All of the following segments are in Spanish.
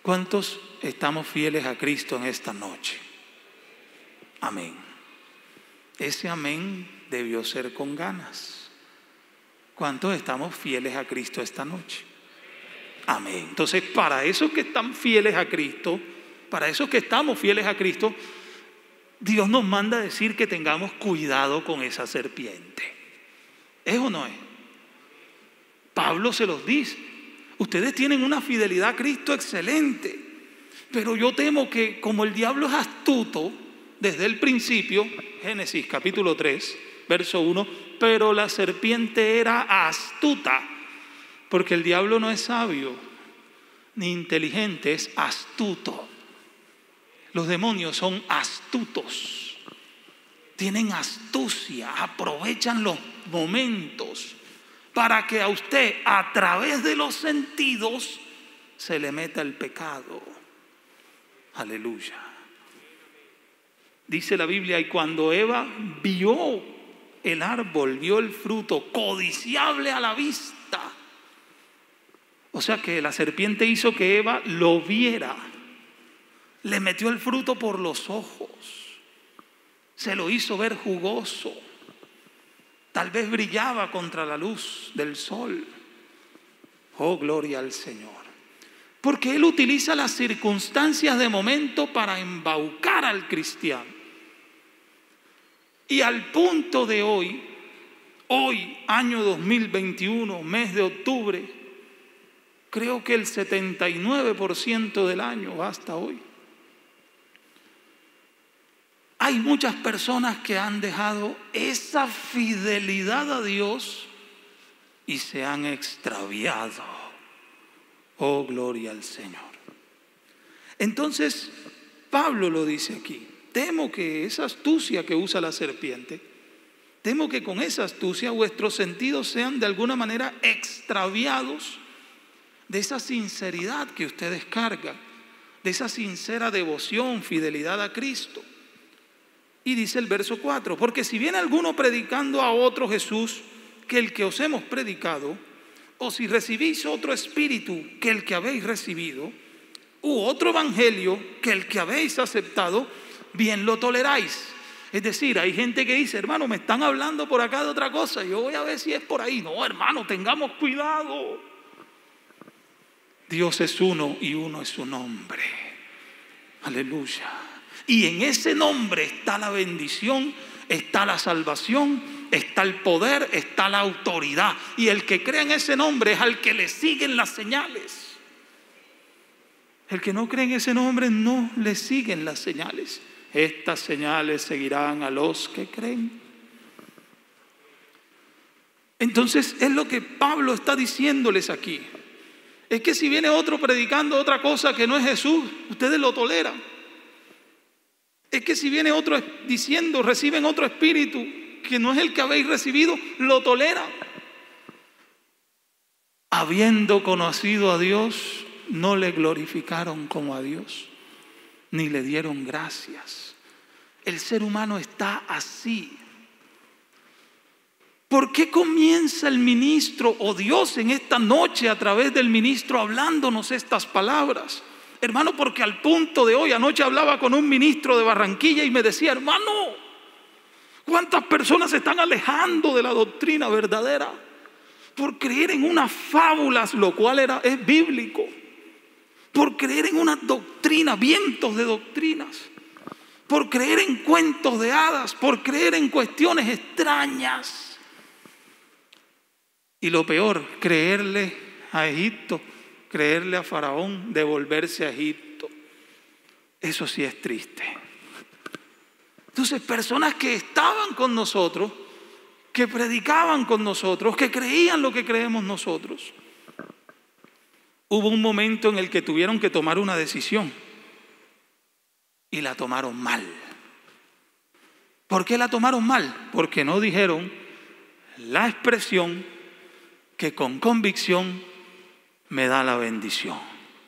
¿Cuántos estamos fieles a Cristo en esta noche? Amén. Ese amén debió ser con ganas. ¿Cuántos estamos fieles a Cristo esta noche? Amén. Entonces, para esos que están fieles a Cristo, para esos que estamos fieles a Cristo, Dios nos manda a decir que tengamos cuidado con esa serpiente. ¿Es o no es? Pablo se los dice. Ustedes tienen una fidelidad a Cristo excelente, pero yo temo que como el diablo es astuto desde el principio, Génesis capítulo 3, verso 1, pero la serpiente era astuta, porque el diablo no es sabio ni inteligente, es astuto. Los demonios son astutos, tienen astucia, aprovechan los momentos para que a usted a través de los sentidos se le meta el pecado. Aleluya. Dice la Biblia, y cuando Eva vio el árbol, vio el fruto codiciable a la vista, o sea que la serpiente hizo que Eva lo viera, le metió el fruto por los ojos, se lo hizo ver jugoso, tal vez brillaba contra la luz del sol. Oh, gloria al Señor. Porque Él utiliza las circunstancias de momento para embaucar al cristiano. Y al punto de hoy, año 2021, mes de octubre, creo que el 79% del año hasta hoy, hay muchas personas que han dejado esa fidelidad a Dios y se han extraviado. Oh, gloria al Señor. Entonces, Pablo lo dice aquí. Temo que esa astucia que usa la serpiente, temo que con esa astucia vuestros sentidos sean de alguna manera extraviados de esa sinceridad que ustedes cargan, de esa sincera devoción, fidelidad a Cristo. Y dice el verso 4, porque si viene alguno predicando a otro Jesús que el que os hemos predicado, o si recibís otro espíritu que el que habéis recibido, u otro evangelio que el que habéis aceptado, bien lo toleráis. Es decir, hay gente que dice, hermano, me están hablando por acá de otra cosa, yo voy a ver si es por ahí. No, hermano, tengamos cuidado. Dios es uno y uno es su nombre. Aleluya. Y en ese nombre está la bendición, está la salvación, está el poder, está la autoridad. Y el que cree en ese nombre es al que le siguen las señales. El que no cree en ese nombre no le siguen las señales. Estas señales seguirán a los que creen. Entonces es lo que Pablo está diciéndoles aquí. Es que si viene otro predicando otra cosa que no es Jesús, ustedes lo toleran. Es que si viene otro diciendo, reciben otro espíritu que no es el que habéis recibido, lo toleran. Habiendo conocido a Dios, no le glorificaron como a Dios, ni le dieron gracias. El ser humano está así. ¿Por qué comienza el ministro o Dios en esta noche a través del ministro hablándonos estas palabras? Hermano, porque al punto de hoy, anoche hablaba con un ministro de Barranquilla y me decía, hermano, ¿cuántas personas se están alejando de la doctrina verdadera por creer en unas fábulas, lo cual es bíblico? Por creer en unas doctrinas, vientos de doctrinas, por creer en cuentos de hadas, por creer en cuestiones extrañas. Y lo peor, creerle a Egipto, creerle a Faraón, devolverse a Egipto. Eso sí es triste. Entonces, personas que estaban con nosotros, que predicaban con nosotros, que creían lo que creemos nosotros, hubo un momento en el que tuvieron que tomar una decisión y la tomaron mal. ¿Por qué la tomaron mal? Porque no dijeron la expresión que con convicción me da la bendición.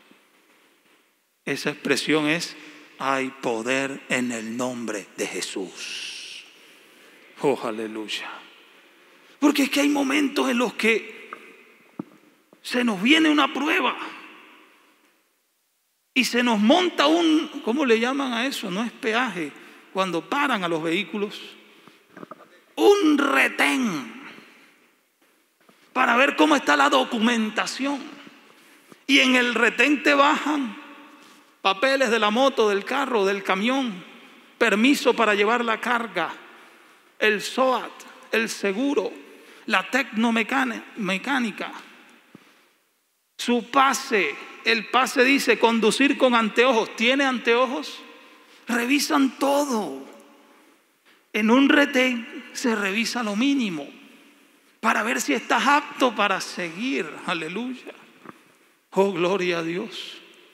Esa expresión es: hay poder en el nombre de Jesús. Oh, aleluya. Porque es que hay momentos en los que se nos viene una prueba y se nos monta ¿cómo le llaman a eso? No es peaje, cuando paran a los vehículos, un retén para ver cómo está la documentación. Y en el retén te bajan papeles de la moto, del carro, del camión, permiso para llevar la carga, el SOAT, el seguro, la tecnomecánica, su pase. El pase dice conducir con anteojos. ¿Tiene anteojos? Revisan todo. En un retén se revisa lo mínimo para ver si estás apto para seguir. Aleluya. Oh, gloria a Dios.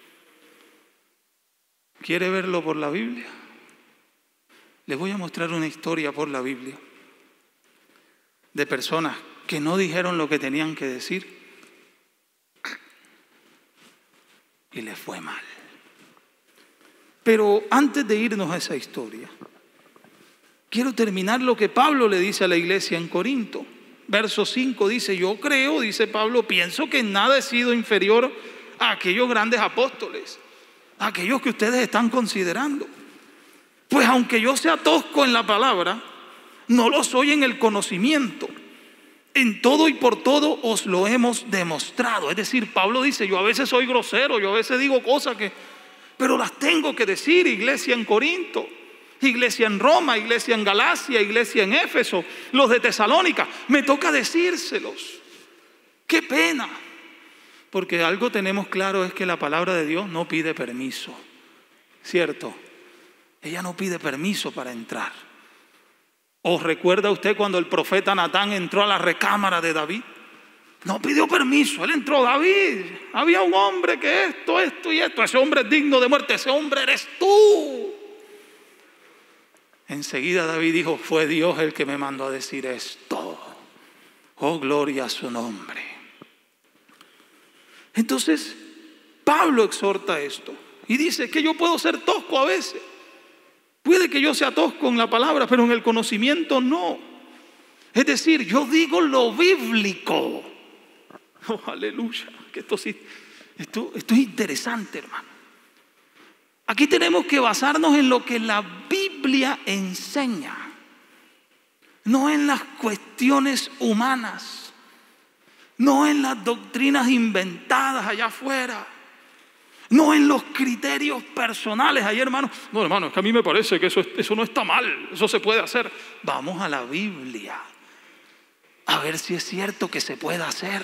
¿Quiere verlo por la Biblia? Les voy a mostrar una historia por la Biblia de personas que no dijeron lo que tenían que decir y les fue mal. Pero antes de irnos a esa historia, quiero terminar lo que Pablo le dice a la iglesia en Corinto. Verso 5 dice: yo creo, dice Pablo, pienso que en nada he sido inferior a aquellos grandes apóstoles, a aquellos que ustedes están considerando. Pues aunque yo sea tosco en la palabra, no lo soy en el conocimiento. En todo y por todo os lo hemos demostrado. Es decir, Pablo dice: yo a veces soy grosero, yo a veces digo cosas pero las tengo que decir. Iglesia en Corinto, iglesia en Roma, iglesia en Galacia, iglesia en Éfeso, los de Tesalónica, me toca decírselos. Qué pena, porque algo tenemos claro, es que la palabra de Dios no pide permiso, ¿cierto? Ella no pide permiso para entrar. ¿O recuerda usted cuando el profeta Natán entró a la recámara de David? No pidió permiso, él entró. David, había un hombre que esto y esto, ese hombre es digno de muerte, ese hombre eres tú. Enseguida David dijo: fue Dios el que me mandó a decir esto. Oh, gloria a su nombre. Entonces Pablo exhorta esto y dice que yo puedo ser tosco a veces. Puede que yo sea tosco en la palabra, pero en el conocimiento no. Es decir, yo digo lo bíblico. Oh, aleluya. Que esto es interesante, hermano. Aquí tenemos que basarnos en lo que la Biblia enseña, no en las cuestiones humanas, no en las doctrinas inventadas allá afuera, no en los criterios personales. Ayer, hermano, no, hermano, es que a mí me parece que eso no está mal, eso se puede hacer. Vamos a la Biblia a ver si es cierto que se puede hacer.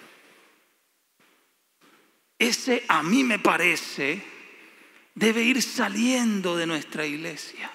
Ese a mí me parece debe ir saliendo de nuestra iglesia,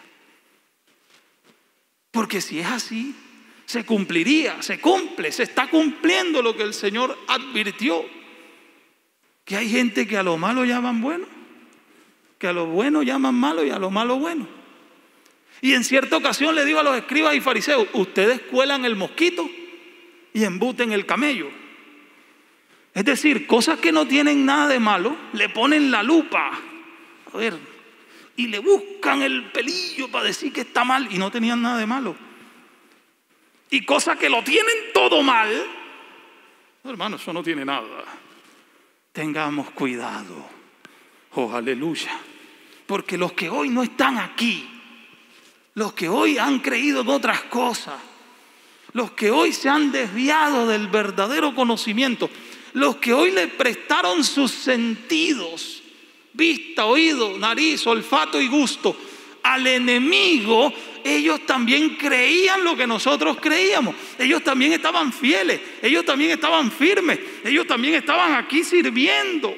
porque si es así, se cumpliría, se está cumpliendo lo que el Señor advirtió, que hay gente que a lo malo llaman bueno, que a lo bueno llaman malo y a lo malo bueno. Y en cierta ocasión le digo a los escribas y fariseos: ustedes cuelan el mosquito y embuten el camello. Es decir, cosas que no tienen nada de malo, le ponen la lupa, a ver, y le buscan el pelillo para decir que está mal, y no tenían nada de malo. Y cosas que lo tienen todo mal, hermano, eso no tiene nada. Tengamos cuidado. Oh, aleluya. Porque los que hoy no están aquí, los que hoy han creído en otras cosas, los que hoy se han desviado del verdadero conocimiento, los que hoy le prestaron sus sentidos, vista, oído, nariz, olfato y gusto, al enemigo, ellos también creían lo que nosotros creíamos. Ellos también estaban fieles, ellos también estaban firmes, ellos también estaban aquí sirviendo.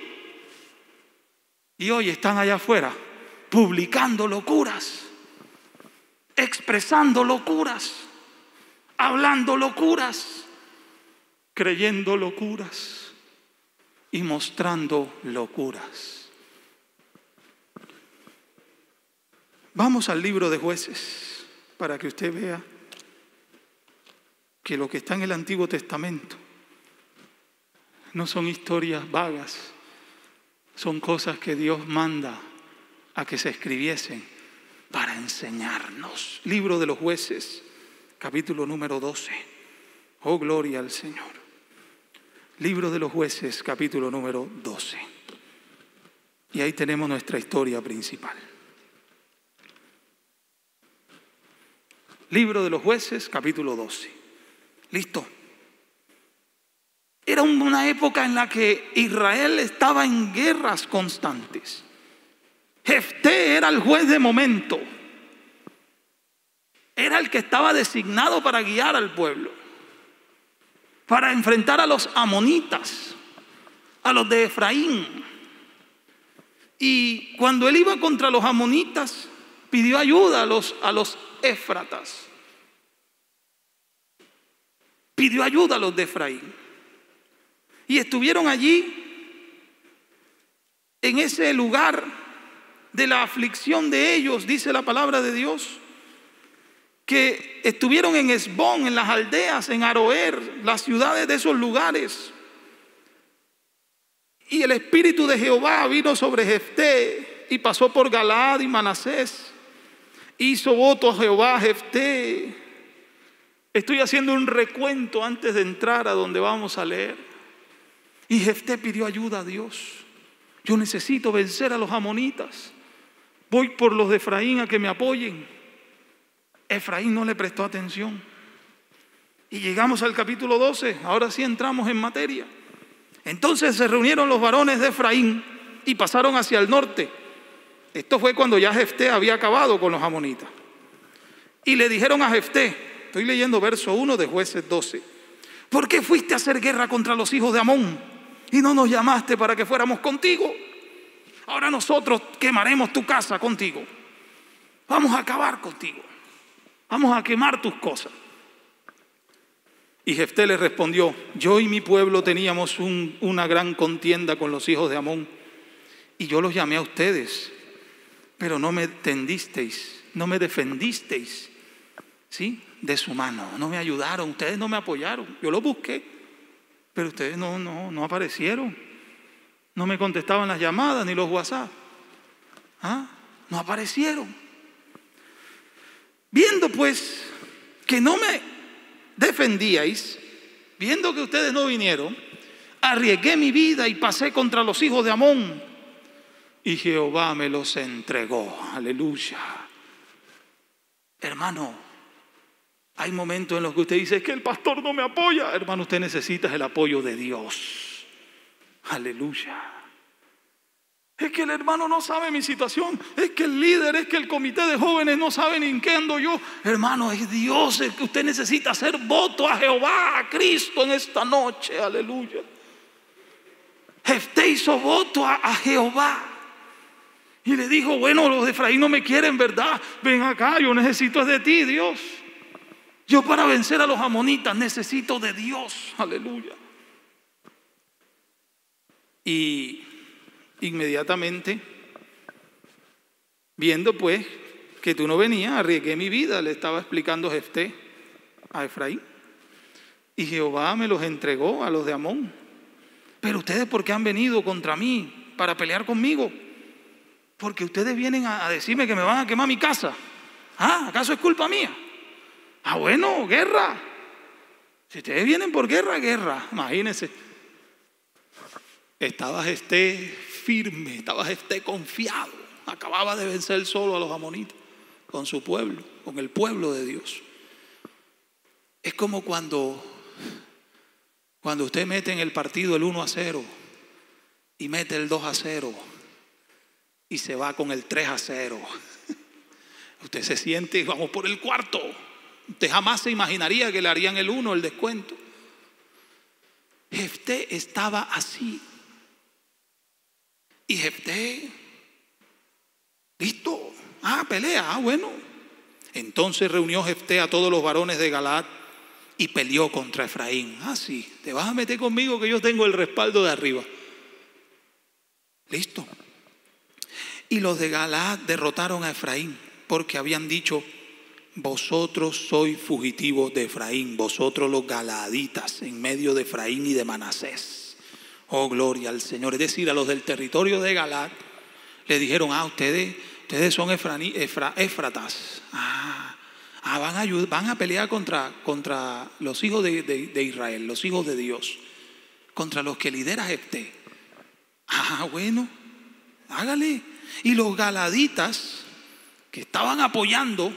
Y hoy están allá afuera publicando locuras, expresando locuras, hablando locuras, creyendo locuras y mostrando locuras. Vamos al libro de Jueces para que usted vea que lo que está en el Antiguo Testamento no son historias vagas, son cosas que Dios manda a que se escribiesen para enseñarnos. Libro de los Jueces, capítulo número 12. Oh, gloria al Señor. Libro de los Jueces, capítulo número 12. Y ahí tenemos nuestra historia principal. Libro de los Jueces, capítulo 12. Listo. Era una época en la que Israel estaba en guerras constantes. Jefté era el juez de momento. Era el que estaba designado para guiar al pueblo, para enfrentar a los amonitas, a los de Efraín. Y cuando él iba contra los amonitas, pidió ayuda a los éfratas. Pidió ayuda a los de Efraín. Y estuvieron allí, en ese lugar de la aflicción de ellos, dice la palabra de Dios, que estuvieron en Esbón, en las aldeas, en Aroer, las ciudades de esos lugares. Y el Espíritu de Jehová vino sobre Jefté y pasó por Galaad y Manasés. Hizo voto a Jehová Jefté. Estoy haciendo un recuento antes de entrar a donde vamos a leer. Y Jefté pidió ayuda a Dios. Yo necesito vencer a los amonitas. Voy por los de Efraín a que me apoyen. Efraín no le prestó atención. Y llegamos al capítulo 12. Ahora sí entramos en materia. Entonces se reunieron los varones de Efraín y pasaron hacia el norte. Esto fue cuando ya Jefté había acabado con los amonitas. Y le dijeron a Jefté, estoy leyendo verso 1 de Jueces 12: ¿por qué fuiste a hacer guerra contra los hijos de Amón y no nos llamaste para que fuéramos contigo? Ahora nosotros quemaremos tu casa contigo. Vamos a acabar contigo. Vamos a quemar tus cosas. Y Jefté le respondió: yo y mi pueblo teníamos una gran contienda con los hijos de Amón, y yo los llamé a ustedes, pero no me tendisteis, no me defendisteis, ¿sí?, de su mano. No me ayudaron, ustedes no me apoyaron. Yo los busqué, pero ustedes no aparecieron. No me contestaban las llamadas ni los WhatsApp. No aparecieron. Viendo pues que no me defendíais, viendo que ustedes no vinieron, arriesgué mi vida y pasé contra los hijos de Amón, y Jehová me los entregó. Aleluya. Hermano, hay momentos en los que usted dice: es que el pastor no me apoya. Hermano, usted necesita el apoyo de Dios. Aleluya. Es que el hermano no sabe mi situación. Es que el líder, es que el comité de jóvenes no sabe ni en qué ando yo. Hermano, es Dios el que usted necesita hacer voto a Jehová, a Cristo en esta noche. Aleluya. Jefté hizo voto a Jehová. Y le dijo: bueno, los de Efraín no me quieren, ¿verdad? Ven acá, yo necesito de ti, Dios. Yo para vencer a los amonitas necesito de Dios. Aleluya. Y inmediatamente, viendo pues que tú no venías, arriesgué mi vida, le estaba explicando Jefté a Efraín. Y Jehová me los entregó a los de Amón. Pero ustedes, ¿por qué han venido contra mí para pelear conmigo? Porque ustedes vienen a decirme que me van a quemar mi casa. ¿Acaso es culpa mía? Bueno, guerra. Si ustedes vienen por guerra, guerra. Imagínense. Estaba Jefté firme, estaba Jefté confiado. Acababa de vencer solo a los amonitas, con su pueblo, con el pueblo de Dios. Es como cuando usted mete en el partido el 1-0 y mete el 2-0 y se va con el 3-0. Usted se siente: vamos por el cuarto. Usted jamás se imaginaría que le harían el 1, el descuento. Jefté estaba así. Y Jefté, listo, pelea, bueno. Entonces reunió Jefté a todos los varones de Galaad y peleó contra Efraín. Sí, te vas a meter conmigo que yo tengo el respaldo de arriba. Listo. Y los de Galaad derrotaron a Efraín, porque habían dicho: vosotros sois fugitivos de Efraín, vosotros los galaaditas, en medio de Efraín y de Manasés. Oh, gloria al Señor. Es decir, a los del territorio de Galaad le dijeron: ustedes son éfratas. Van a pelear contra los hijos de Israel, los hijos de Dios, contra los que lidera Jefté. Bueno, hágale. Y los galaditas que estaban apoyando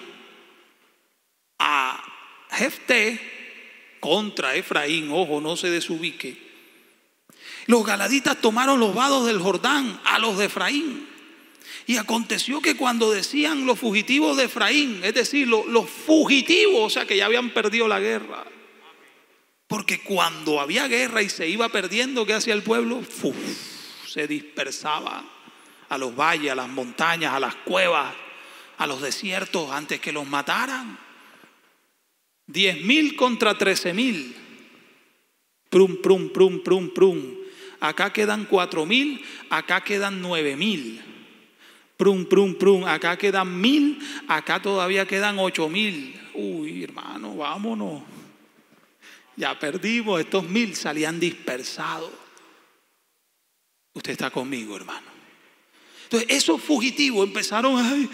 a Jefté contra Efraín, ojo, no se desubique. Los galaditas tomaron los vados del Jordán a los de Efraín. Y aconteció que cuando decían los fugitivos de Efraín, es decir, los fugitivos, o sea que ya habían perdido la guerra. Porque cuando había guerra y se iba perdiendo, ¿qué hacía el pueblo? Se dispersaba a los valles, a las montañas, a las cuevas, a los desiertos antes que los mataran. 10,000 contra 13,000. Prum, prum, prum, prum, prum. Acá quedan 4,000, acá quedan 9,000. Prum, prum, prum. Acá quedan 1,000, acá todavía quedan 8,000. Uy, hermano, vámonos. Ya perdimos, estos 1,000 salían dispersados. Usted está conmigo, hermano. Entonces esos fugitivos empezaron a...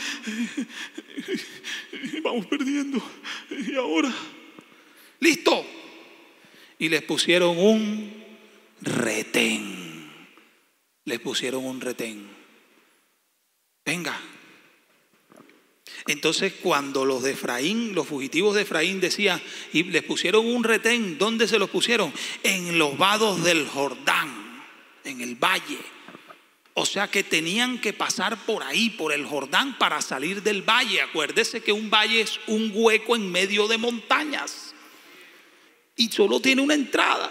vamos perdiendo. Y ahora, listo. Y les pusieron un retén. Les pusieron un retén. Venga. Entonces cuando los de Efraín, los fugitivos de Efraín decían, y les pusieron un retén, ¿dónde se los pusieron? En los vados del Jordán, en el valle. O sea que tenían que pasar por ahí, por el Jordán, para salir del valle. Acuérdese que un valle es un hueco en medio de montañas y solo tiene una entrada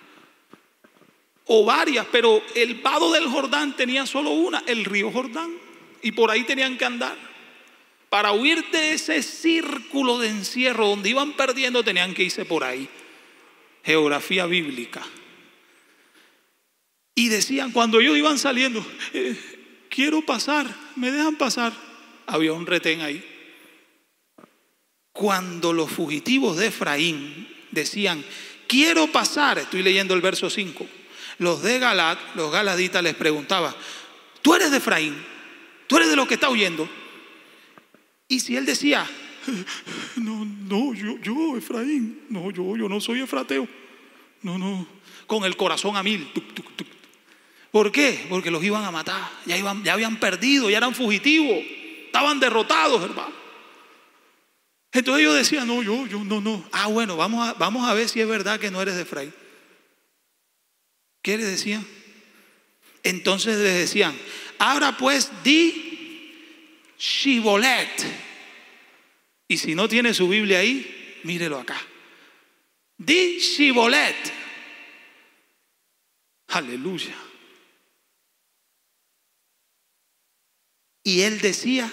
o varias, pero el vado del Jordán tenía solo una, el río Jordán, y por ahí tenían que andar. Para huir de ese círculo de encierro donde iban perdiendo, tenían que irse por ahí. Geografía bíblica. Y decían, cuando ellos iban saliendo, quiero pasar, me dejan pasar. Había un retén ahí. Cuando los fugitivos de Efraín decían, quiero pasar, estoy leyendo el verso 5, los de Galat, los galaditas les preguntaban, ¿tú eres de Efraín? ¿Tú eres de los que está huyendo? Y si él decía, no, yo Efraín, no, yo no soy efrateo, no, con el corazón a 1,000. ¿Por qué? Porque los iban a matar, ya habían perdido, ya eran fugitivos, estaban derrotados, hermano. Entonces ellos decían, no, yo no. Ah, bueno, vamos a ver si es verdad que no eres de Efraín. ¿Qué les decían? Entonces les decían, ahora pues di Shibolet. Y si no tiene su Biblia ahí, mírelo acá. Di Shibolet. Aleluya. Y él decía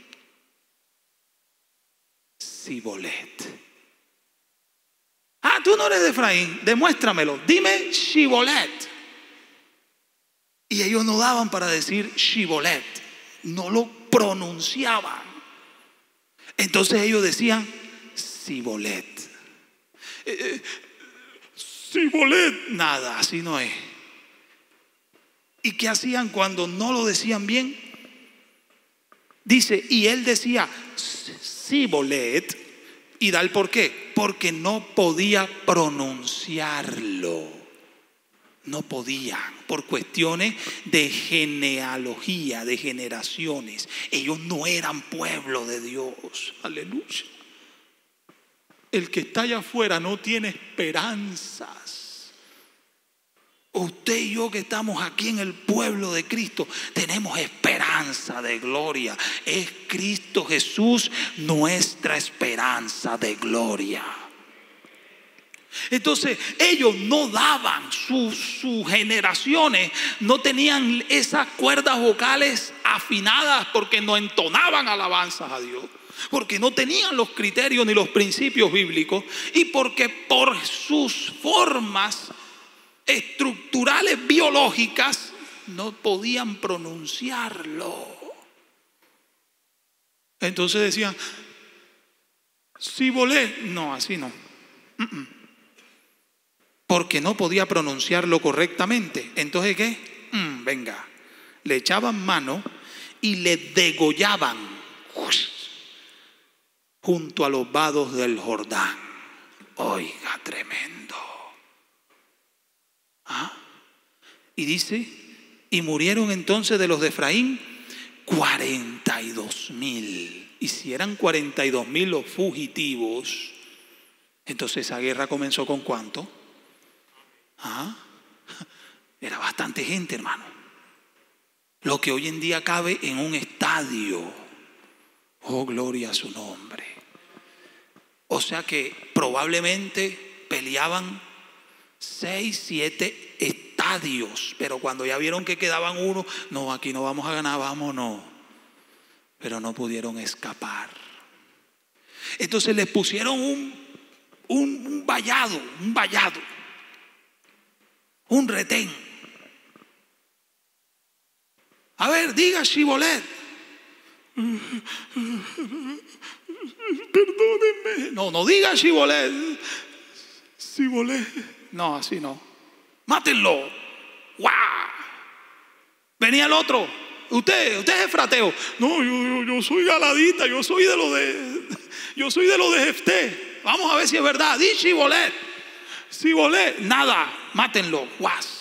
Sibolet. Ah, tú no eres de Efraín, demuéstramelo. Dime Shibolet. Y ellos no daban para decir Shibolet, no lo pronunciaban. Entonces ellos decían Sibolet. Sibolet, nada, así no es. ¿Y qué hacían cuando no lo decían bien? Dice, y él decía Sibolet, y da el por qué, porque no podía pronunciarlo. No podían, por cuestiones de genealogía, de generaciones. Ellos no eran pueblo de Dios. Aleluya. El que está allá afuera no tiene esperanzas. Usted y yo que estamos aquí en el pueblo de Cristo tenemos esperanza de gloria. Es Cristo Jesús nuestra esperanza de gloria. Entonces ellos no daban, sus generaciones no tenían esas cuerdas vocales afinadas porque no entonaban alabanzas a Dios, porque no tenían los criterios ni los principios bíblicos, y porque por sus formas estructurales biológicas no podían pronunciarlo. Entonces decían Sibolet, no, así no. Porque no podía pronunciarlo correctamente. Entonces, ¿qué? Venga, le echaban mano y le degollaban junto a los vados del Jordán. Oiga, tremendo. ¿Ah? Y dice Y murieron entonces de los de Efraín 42,000. Y si eran 42,000 los fugitivos, entonces esa guerra comenzó ¿con cuánto? Era bastante gente, hermano. Lo que hoy en día cabe en un estadio. Oh, gloria a su nombre. O sea que probablemente peleaban 6, 7 estadios, pero cuando ya vieron que quedaban uno, no, aquí no vamos a ganar, vámonos. Pero no pudieron escapar. Entonces les pusieron un vallado, un retén. A ver, diga Shibolet. Perdónenme. No diga Shibolet. Shibolet. No, así no. Mátenlo. ¡Guau! Venía el otro. Usted es efrateo. No, yo soy galadita, yo soy de lo de Jefté. Vamos a ver si es verdad. Di Shibolet. Shibolet. Nada. Mátenlo. ¡Guas!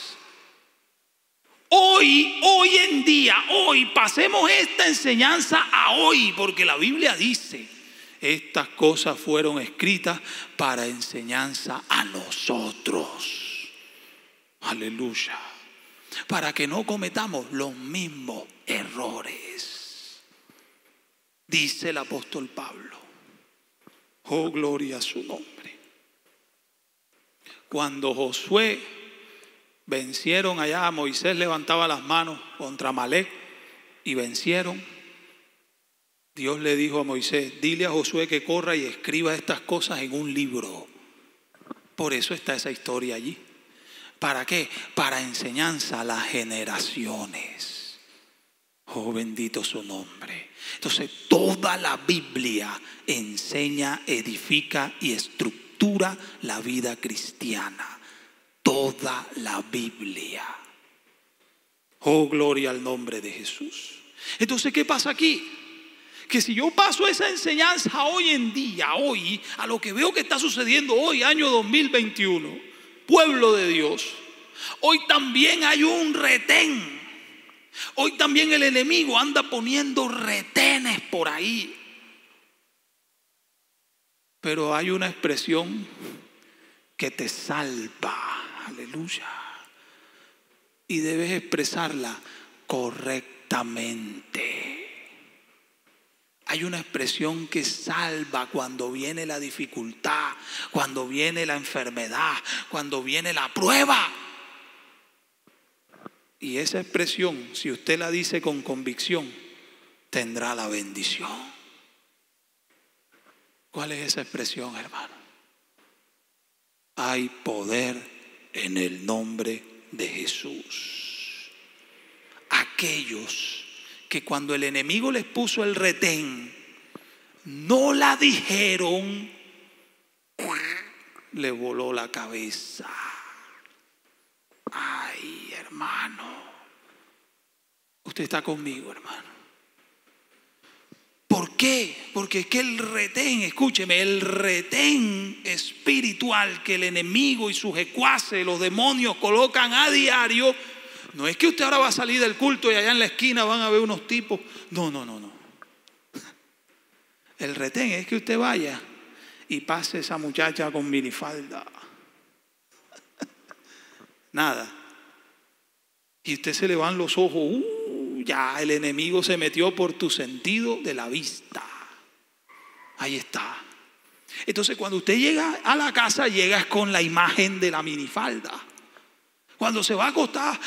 Hoy en día, pasemos esta enseñanza a hoy, porque la Biblia dice: estas cosas fueron escritas para enseñanza a nosotros. Aleluya. Para que no cometamos los mismos errores. Dice el apóstol Pablo. Oh, gloria a su nombre. Cuando Josué vencieron allá, Moisés levantaba las manos contra Amalec y vencieron. Dios le dijo a Moisés: dile a Josué que corra y escriba estas cosas en un libro. Por eso está esa historia allí. ¿Para qué? Para enseñanza a las generaciones. Oh, bendito su nombre. Entonces toda la Biblia enseña, edifica y estructura la vida cristiana. Toda la Biblia. Oh, gloria al nombre de Jesús. Entonces, ¿qué pasa aquí? Que si yo paso esa enseñanza hoy en día, hoy, a lo que veo que está sucediendo hoy, año 2021, pueblo de Dios, hoy también hay un retén. Hoy también el enemigo anda poniendo retenes por ahí. Pero hay una expresión que te salva. Aleluya. Y debes expresarla correctamente. Hay una expresión que salva cuando viene la dificultad, cuando viene la enfermedad, cuando viene la prueba. Y esa expresión, si usted la dice con convicción, tendrá la bendición. ¿Cuál es esa expresión, hermano? Hay poder en el nombre de Jesús. Aquellos que cuando el enemigo les puso el retén, no la dijeron, le voló la cabeza. Ay, hermano. Usted está conmigo, hermano. ¿Por qué? Porque es que el retén, escúcheme, el retén espiritual que el enemigo y sus secuaces, los demonios, colocan a diario, no es que usted ahora va a salir del culto y allá en la esquina van a ver unos tipos. No. El retén es que usted vaya y pase esa muchacha con minifalda. Nada. Y usted se le van los ojos. Ya el enemigo se metió por tu sentido de la vista. Ahí está. Entonces cuando usted llega a la casa, llegas con la imagen de la minifalda. Cuando se va a acostar,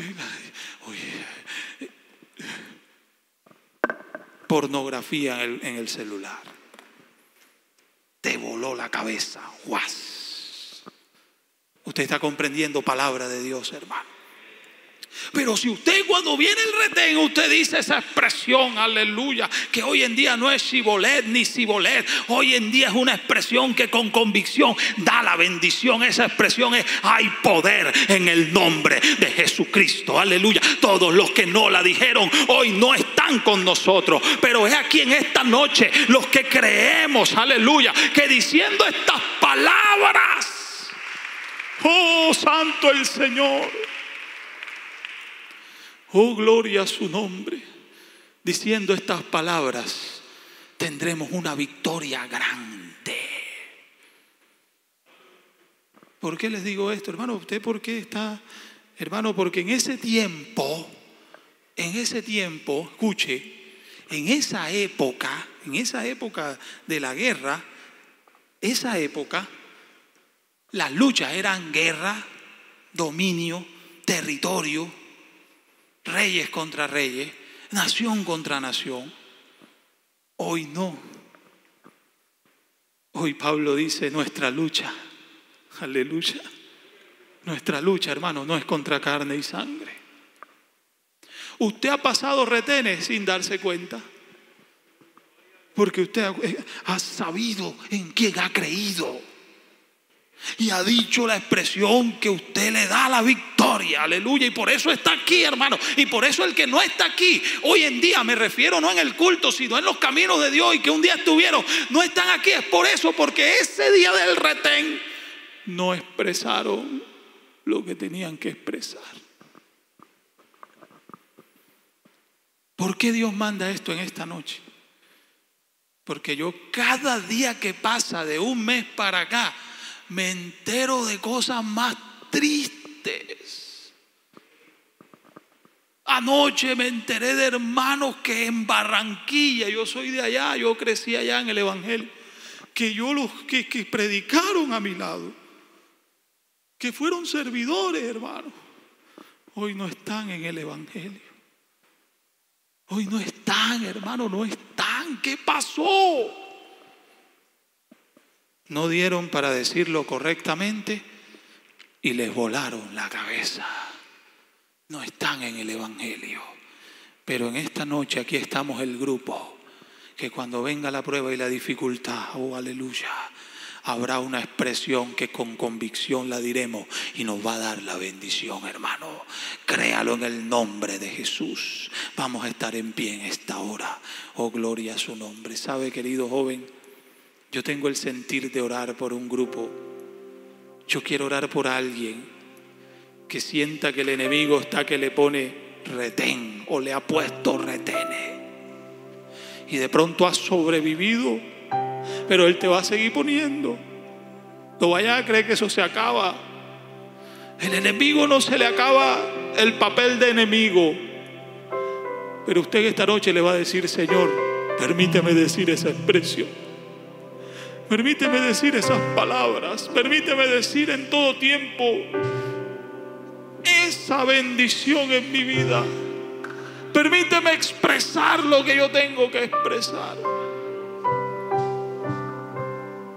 pornografía en el celular. Te voló la cabeza. ¡Guas! Usted está comprendiendo palabra de Dios, hermano. Pero si usted cuando viene el retén, usted dice esa expresión, aleluya, que hoy en día no es Shibolet ni Sibolet, hoy en día es una expresión que con convicción da la bendición. Esa expresión es: hay poder en el nombre de Jesucristo, aleluya. Todos los que no la dijeron hoy no están con nosotros, pero es aquí en esta noche los que creemos, aleluya, que diciendo estas palabras, oh santo el Señor, Oh, gloria a su nombre. Diciendo estas palabras, tendremos una victoria grande. ¿Por qué les digo esto, hermano? ¿Usted por qué está? Hermano, porque en ese tiempo, escuche, en esa época de la guerra, las luchas eran guerra, dominio, territorio, reyes contra reyes, nación contra nación. Hoy no. Hoy Pablo dice nuestra lucha. Aleluya. Nuestra lucha, hermano, no es contra carne y sangre. Usted ha pasado retenes sin darse cuenta. Porque usted ha sabido en quién ha creído. Y ha dicho la expresión que usted le da la victoria, aleluya. Y por eso está aquí, hermano. Y por eso el que no está aquí hoy en día, me refiero no en el culto, sino en los caminos de Dios, y que un día estuvieron, no están aquí, es por eso, porque ese día del retén no expresaron lo que tenían que expresar. ¿Por qué Dios manda esto en esta noche? Porque yo cada día que pasa de un mes para acá me entero de cosas más tristes. Anoche me enteré de hermanos que en Barranquilla, yo soy de allá, yo crecí allá en el Evangelio, que que predicaron a mi lado, que fueron servidores, hermanos, hoy no están en el Evangelio. Hoy no están, hermano, no están. ¿Qué pasó? No dieron para decirlo correctamente y les volaron la cabeza. No están en el Evangelio. Pero en esta noche aquí estamos el grupo que cuando venga la prueba y la dificultad, oh aleluya, habrá una expresión que con convicción la diremos y nos va a dar la bendición, hermano. Créalo en el nombre de Jesús. Vamos a estar en pie en esta hora. Oh, gloria a su nombre. ¿Sabe, querido joven? Yo tengo el sentir de orar por un grupo. Yo quiero orar por alguien que sienta que el enemigo está que le pone retén o le ha puesto retenes. Y de pronto ha sobrevivido, pero él te va a seguir poniendo. No vaya a creer que eso se acaba. El enemigo no se le acaba el papel de enemigo. Pero usted esta noche le va a decir: Señor, permíteme decir esa expresión. Permíteme decir esas palabras. Permíteme decir en todo tiempo esa bendición en mi vida. Permíteme expresar lo que yo tengo que expresar.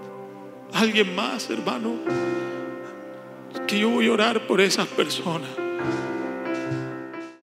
Alguien más, hermano, que yo voy a orar por esas personas.